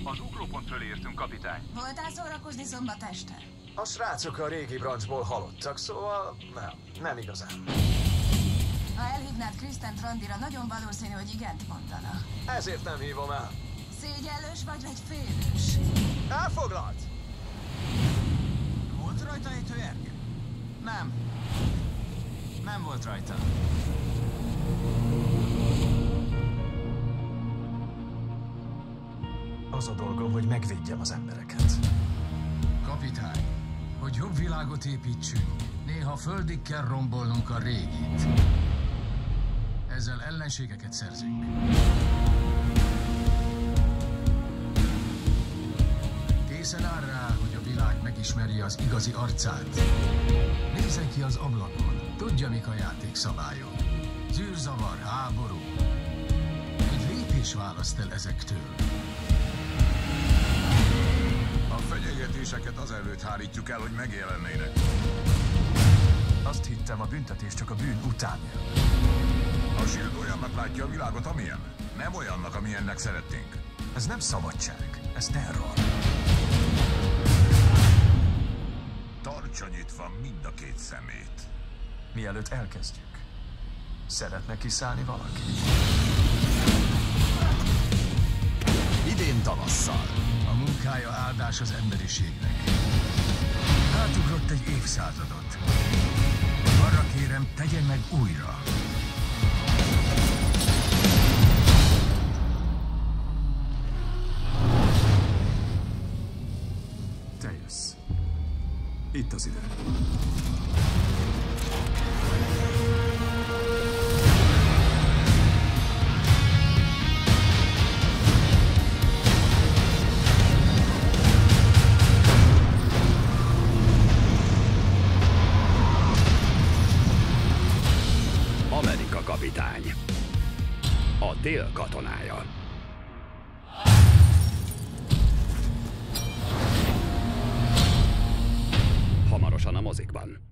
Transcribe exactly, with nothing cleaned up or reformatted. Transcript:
Az ugrópont fölé értünk, kapitány. Voltál szórakozni szombat este? A srácok a régi branchból halottak, szóval nem, nem igazán. Ha elhívnád Kristent randira, nagyon valószínű, hogy igent mondana. Ezért nem hívom el. Szégyellős vagy vagy félős? Elfoglalt! Volt rajta egy hőernyő? Nem. Nem volt rajta. Az a dolgom, hogy megvédjem az embereket. Kapitány, hogy jobb világot építsünk, néha földig kell rombolnunk a régit. Ezzel ellenségeket szerzünk. Készen áll rá, hogy a világ megismerje az igazi arcát. Nézzen ki az ablakon, tudja, mik a játék szabályok. Zűrzavar, háború. Egy lépés választ el ezektől. A fenyegetéseket azelőtt hárítjuk el, hogy megjelennének. Azt hittem, a büntetés csak a bűn után jön. A Shield olyannak látja a világot, amilyen. Nem olyannak, amilyennek szeretnénk. Ez nem szabadság, ez terror. Tartsa nyitva mind a két szemét. Mielőtt elkezdjük, szeretne kiszállni valaki? Idén tavasszal. A munkája áldás az emberiségnek. Átugrott egy évszázadot. Arra kérem, tegye meg újra. Te jössz. Itt az idő. Amerika kapitány. A tél katonája. Hamarosan a mozikban.